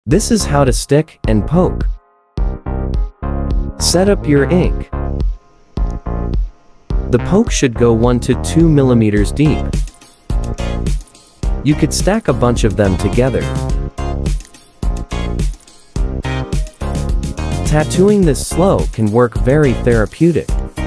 This is how to stick and poke. Set up your ink. The poke should go 1 to 2 millimeters deep. You could stack a bunch of them together. Tattooing this slow can work very therapeutic.